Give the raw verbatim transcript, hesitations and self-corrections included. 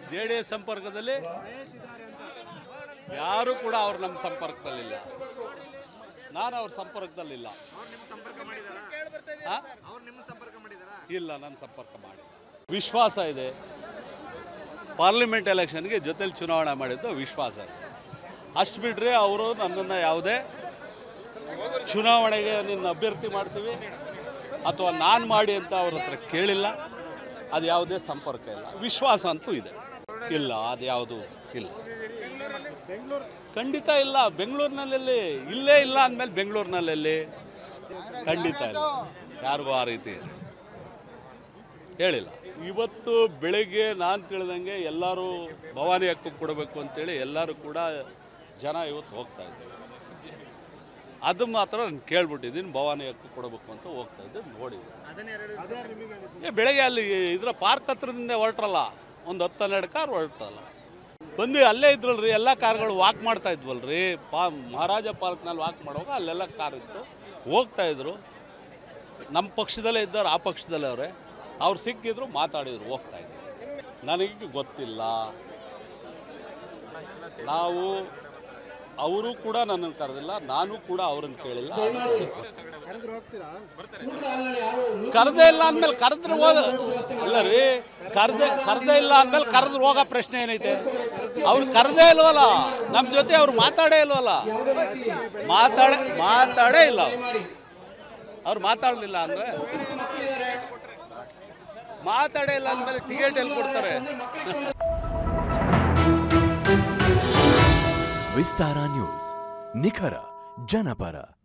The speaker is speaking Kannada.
ಜೆ ಡಿ ಎಸ್ ಸಂಪರ್ಕದಲ್ಲಿ ಯಾರು ಕೂಡ ಅವ್ರು ನಮ್ಮ ಸಂಪರ್ಕದಲ್ಲಿಲ್ಲ. ನಾನು ಅವ್ರ ಸಂಪರ್ಕದಲ್ಲಿಲ್ಲ. ಇಲ್ಲ, ನನ್ನ ಸಂಪರ್ಕ ಮಾಡಿ. ವಿಶ್ವಾಸ ಇದೆ. ಪಾರ್ಲಿಮೆಂಟ್ ಎಲೆಕ್ಷನ್ಗೆ ಜೊತೆಲಿ ಚುನಾವಣೆ ಮಾಡಿದ್ದು ವಿಶ್ವಾಸ ಇದೆ. ಅಷ್ಟು ಬಿಟ್ಟರೆ ಅವರು ನನ್ನನ್ನು ಯಾವುದೇ ಚುನಾವಣೆಗೆ ನಿನ್ನ ಅಭ್ಯರ್ಥಿ ಮಾಡ್ತೀವಿ ಅಥವಾ ನಾನು ಮಾಡಿ ಅಂತ ಅವ್ರ ಹತ್ರ ಕೇಳಿಲ್ಲ. ಅದು ಯಾವುದೇ ಸಂಪರ್ಕ ಇಲ್ಲ. ವಿಶ್ವಾಸ ಅಂತೂ ಇದೆ. ಇಲ್ಲ, ಅದು ಯಾವುದು ಇಲ್ಲ, ಖಂಡಿತ ಇಲ್ಲ. ಬೆಂಗಳೂರಿನಲ್ಲಿ ಇಲ್ಲೇ ಇಲ್ಲ ಅಂದಮೇಲೆ ಬೆಂಗಳೂರಿನಲ್ಲಿ ಖಂಡಿತ ಇಲ್ಲ. ಯಾರಿಗೂ ಆ ರೀತಿ ಹೇಳಿಲ್ಲ. ಇವತ್ತು ಬೆಳಗ್ಗೆ ನಾನು ತಿಳಿದಂಗೆ ಎಲ್ಲರೂ ಭವಾನಿ ಹಕ್ಕು ಕೊಡಬೇಕು ಅಂತೇಳಿ ಎಲ್ಲರೂ ಕೂಡ ಜನ ಇವತ್ತು ಹೋಗ್ತಾ ಇದ್ದಾರೆ. ಅದು ಮಾತ್ರ ನಾನು ಕೇಳ್ಬಿಟ್ಟಿದ್ದೀನಿ. ಭವಾನಿ ಹಕ್ಕು ಕೊಡಬೇಕು ಅಂತ ಹೋಗ್ತಾ ಇದ್ದೆ, ನೋಡಿದ್ದೆ. ಬೆಳಗ್ಗೆ ಅಲ್ಲಿ ಇದರ ಪಾರ್ಕ್ ಹತ್ರದಿಂದ ಹೊರಟ್ರಲ್ಲ, ಒಂದು ಹತ್ತು ಹನ್ನೆರಡು ಕಾರ್ ಹೊರಟಲ್ಲ, ಬಂದು ಅಲ್ಲೇ ಇದ್ರಲ್ರಿ. ಎಲ್ಲ ಕಾರ್ಗಳು ವಾಕ್ ಮಾಡ್ತಾ ಇದ್ವಲ್ರಿ. ಪಾ ಮಹಾರಾಜ ಪಾರ್ಕ್ನಲ್ಲಿ ವಾಕ್ ಮಾಡುವಾಗ ಅಲ್ಲೆಲ್ಲ ಕಾರ್ ಇತ್ತು, ಹೋಗ್ತಾ ಇದ್ರು. ನಮ್ಮ ಪಕ್ಷದಲ್ಲೇ ಇದ್ದವ್ರು, ಆ ಪಕ್ಷದಲ್ಲೇ ಅವರೇ. ಅವ್ರು ಸಿಕ್ಕಿದ್ರು, ಮಾತಾಡಿದ್ರು, ಹೋಗ್ತಾ ಇದ್ರು. ನನಗೆ ಗೊತ್ತಿಲ್ಲ. ನಾವು ಅವರು ಕೂಡ ನನ್ನನ್ನು ಕರೆದಿಲ್ಲ, ನಾನು ಕೂಡ ಅವ್ರನ್ನ ಕೇಳಿಲ್ಲ. ಕರೆದೇ ಇಲ್ಲ ಅಂದಮೇಲೆ ಕರೆದ್ರೆ ಹೋದ ಇಲ್ಲ ರೀ. ಕರೆದೇ ಕರೆದೇ ಇಲ್ಲ ಅಂದಮೇಲೆ ಕರೆದ್ರೆ ಹೋಗೋ ಪ್ರಶ್ನೆ ಏನೈತೆ? ಅವ್ರು ಕರೆದೇ ಇಲ್ವಲ್ಲ, ನಮ್ಮ ಜೊತೆ ಅವ್ರು ಮಾತಾಡೇ ಇಲ್ವಲ್ಲ. ಮಾತಾಡ ಮಾತಾಡೇ ಇಲ್ಲ ಅವ್ರು ಮಾತಾಡಲಿಲ್ಲ ಅಂದರೆ ಮಾತಾಡೇ ಇಲ್ಲ ಅಂದಮೇಲೆ ಟಿಕೆಟ್ ಎಲ್ಲಿ ಕೊಡ್ತಾರೆ? ವಿಸ್ತಾರ ನ್ಯೂಸ್, ನಿಖರ ಜನಪರ.